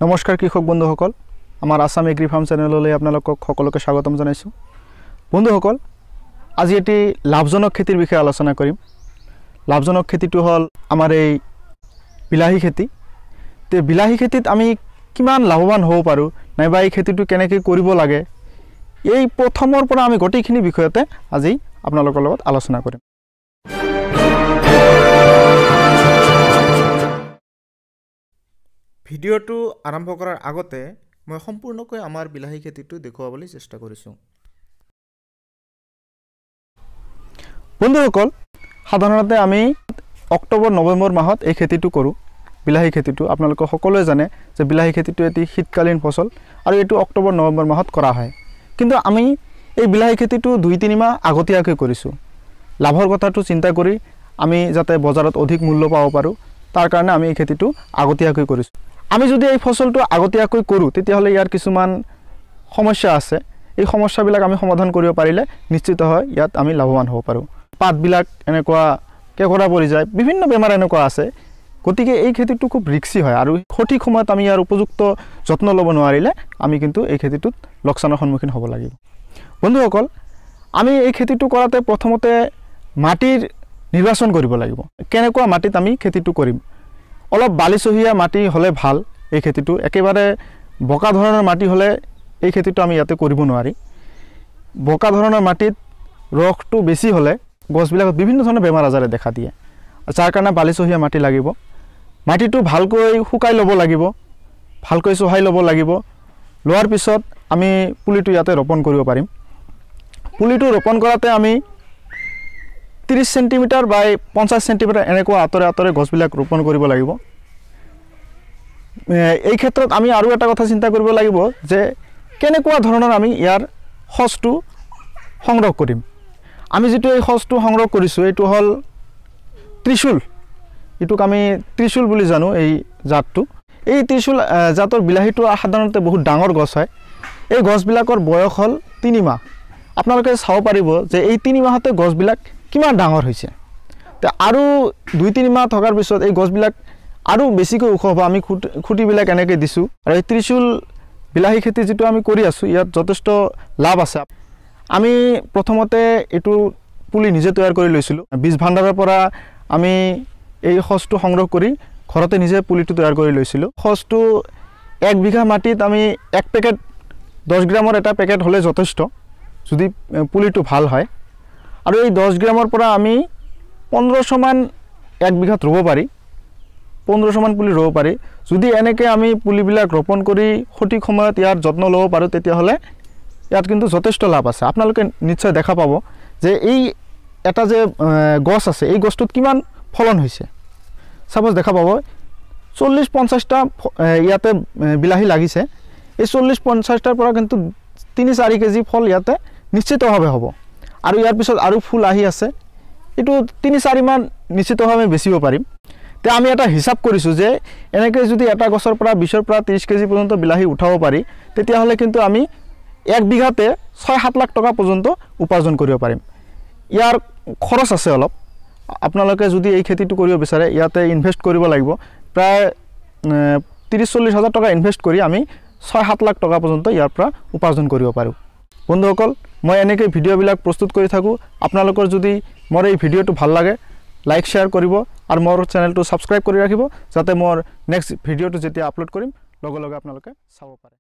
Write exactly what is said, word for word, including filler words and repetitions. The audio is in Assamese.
নমস্কাৰ কৃষক বন্ধুসকল, আমাৰ আসাম এগ্ৰি ফাৰ্ম চেনেললৈ আপোনালোকক সকলোকে স্বাগতম জনাইছোঁ। বন্ধুসকল, আজি এটি লাভজনক খেতিৰ বিষয়ে আলোচনা কৰিম। লাভজনক খেতিটো হ'ল আমাৰ এই বিলাহী খেতি। তে বিলাহী খেতিত আমি কিমান লাভৱান হ'ব পাৰোঁ, নাইবা এই খেতিটো কেনেকৈ কৰিব লাগে, এই প্ৰথমৰ পৰা আমি গোটেইখিনি বিষয়তে আজি আপোনালোকৰ লগত আলোচনা কৰিম। ভিডিঅ'টো আৰম্ভ কৰাৰ আগতে মই সম্পূৰ্ণকৈ আমাৰ বিলাহী খেতিটো দেখুৱাবলৈ চেষ্টা কৰিছোঁ। বন্ধুসকল, সাধাৰণতে আমি অক্টোবৰ নৱেম্বৰ মাহত এই খেতিটো কৰোঁ। বিলাহী খেতিটো আপোনালোকে সকলোৱে জানে যে বিলাহী খেতিটো এটি শীতকালীন ফচল আৰু এইটো অক্টোবৰ নৱেম্বৰ মাহত কৰা হয়। কিন্তু আমি এই বিলাহী খেতিটো দুই তিনি মাহ আগতীয়াকৈ কৰিছোঁ। লাভৰ কথাটো চিন্তা কৰি আমি যাতে বজাৰত অধিক মূল্য পাব পাৰোঁ, তাৰ কাৰণে আমি এই খেতিটো আগতীয়াকৈ কৰিছোঁ। আমি যদি এই ফচলটো আগতীয়াকৈ কৰোঁ তেতিয়াহ'লে ইয়াৰ কিছুমান সমস্যা আছে। এই সমস্যাবিলাক আমি সমাধান কৰিব পাৰিলে নিশ্চিত হয় ইয়াত আমি লাভৱান হ'ব পাৰোঁ। পাতবিলাক এনেকুৱা কেঁকোৰা পৰি যায়, বিভিন্ন বেমাৰ এনেকুৱা আছে। গতিকে এই খেতিটো খুব ৰিক্সি হয় আৰু সঠিক সময়ত আমি ইয়াৰ উপযুক্ত যত্ন ল'ব নোৱাৰিলে আমি কিন্তু এই খেতিটোত লোকচানৰ সন্মুখীন হ'ব লাগিব। বন্ধুসকল, আমি এই খেতিটো কৰাতে প্ৰথমতে মাটিৰ নিৰ্বাচন কৰিব লাগিব। কেনেকুৱা মাটিত আমি খেতিটো কৰিম? অলপ বালিচহীয়া মাটি হ'লে ভাল। এই খেতিটো একেবাৰে বোকা ধৰণৰ মাটি হ'লে এই খেতিটো আমি ইয়াতে কৰিব নোৱাৰি। বোকা ধৰণৰ মাটিত ৰসটো বেছি হ'লে গছবিলাকত বিভিন্ন ধৰণৰ বেমাৰ আজাৰে দেখা দিয়ে, যাৰ কাৰণে বালিচহীয়া মাটি লাগিব। মাটিটো ভালকৈ শুকাই ল'ব লাগিব, ভালকৈ চহাই ল'ব লাগিব। লোৱাৰ পিছত আমি পুলিটো ইয়াতে ৰোপণ কৰিব পাৰিম। পুলিটো ৰোপণ কৰাতে আমি ত্ৰিছ চেণ্টিমিটাৰ বা পঞ্চাছ চেণ্টিমিটাৰ এনেকুৱা আঁতৰে আঁতৰে গছবিলাক ৰোপণ কৰিব লাগিব। এই ক্ষেত্ৰত আমি আৰু এটা কথা চিন্তা কৰিব লাগিব যে কেনেকুৱা ধৰণৰ আমি ইয়াৰ সঁচটো সংগ্ৰহ কৰিম। আমি যিটো এই সঁচটো সংগ্ৰহ কৰিছোঁ এইটো হ'ল ত্ৰিশূল। এইটোক আমি ত্ৰিশূল বুলি জানো এই জাতটো। এই ত্ৰিশূল জাতৰ বিলাহীটো সাধাৰণতে বহুত ডাঙৰ গছ হয়। এই গছবিলাকৰ বয়স হ'ল তিনি মাহ। আপোনালোকে চাব পাৰিব যে এই তিনি মাহতে গছবিলাক কিমান ডাঙৰ হৈছে। তো আৰু দুই তিনি মাহ থকাৰ পিছত এই গছবিলাক আৰু বেছিকৈ ওখ হ'ব। আমি খুঁটি খুঁটিবিলাক এনেকৈ দিছোঁ আৰু এই ত্ৰিশূল বিলাহী খেতি যিটো আমি কৰি আছোঁ ইয়াত যথেষ্ট লাভ আছে। আমি প্ৰথমতে এইটো পুলি নিজে তৈয়াৰ কৰি লৈছিলোঁ। বীজ ভাণ্ডাৰৰ পৰা আমি এই সঁচটো সংগ্ৰহ কৰি ঘৰতে নিজে পুলিটো তৈয়াৰ কৰি লৈছিলোঁ। সঁচটো এক বিঘা মাটিত আমি এক পেকেট দহ গ্ৰামৰ এটা পেকেট হ'লে যথেষ্ট, যদি পুলিটো ভাল হয়। আৰু এই দহ গ্ৰামৰ পৰা আমি পোন্ধৰশমান এক বিঘাত ৰুব পাৰি, পোন্ধৰশমান পুলি ৰুব পাৰি। যদি এনেকৈ আমি পুলিবিলাক ৰোপণ কৰি সঠিক সময়ত ইয়াৰ যত্ন ল'ব পাৰোঁ তেতিয়াহ'লে ইয়াত কিন্তু যথেষ্ট লাভ আছে। আপোনালোকে নিশ্চয় দেখা পাব যে এই এটা যে গছ আছে এই গছটোত কিমান ফলন হৈছে। চাপ'জ দেখা পাব চল্লিছ পঞ্চাছটা ইয়াতে বিলাহী লাগিছে। এই চল্লিছ পঞ্চাছটাৰ পৰা কিন্তু তিনি চাৰি কেজি ফল ইয়াতে নিশ্চিতভাৱে হ'ব। আৰু ইয়াৰ পিছত আৰু ফুল আহি আছে, এইটো তিনি চাৰিমান নিশ্চিতভাৱে আমি বেচিব পাৰিম। তে আমি এটা হিচাপ কৰিছোঁ যে এনেকৈ যদি এটা গছৰ পৰা বিছৰ পৰা ত্ৰিছ কেজি পৰ্যন্ত বিলাহী উঠাব পাৰি তেতিয়াহ'লে কিন্তু আমি এক বিঘাতে ছয় সাত লাখ টকা পৰ্যন্ত উপাৰ্জন কৰিব পাৰিম। ইয়াৰ খৰচ আছে অলপ। আপোনালোকে যদি এই খেতিটো কৰিব বিচাৰে ইয়াতে ইনভেষ্ট কৰিব লাগিব। প্ৰায় ত্ৰিছ চল্লিছ হাজাৰ টকা ইনভেষ্ট কৰি আমি ছয় সাত লাখ টকা পৰ্যন্ত ইয়াৰ পৰা উপাৰ্জন কৰিব পাৰোঁ। বন্ধুসকল, মই এনেকৈ ভিডিঅ'বিলাক প্ৰস্তুত কৰি থাকোঁ। আপোনালোকৰ যদি মোৰ এই ভিডিঅ'টো ভাল লাগে লাইক শ্বেয়াৰ কৰিব আৰু মোৰ চেনেলটো ছাবস্ক্ৰাইব কৰি ৰাখিব, যাতে মোৰ নেক্সট ভিডিঅ'টো যেতিয়া আপলোড কৰিম লগে লগে আপোনালোকে চাব পাৰে।